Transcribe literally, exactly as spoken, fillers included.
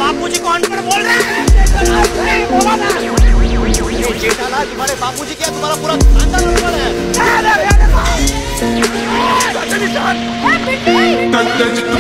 बापूजी को अनपढ़ बोल रहे हैं? जेठालाल तुम्हारे बापूजी क्या तुम्हारा पूरा खानदान अनपढ़ है?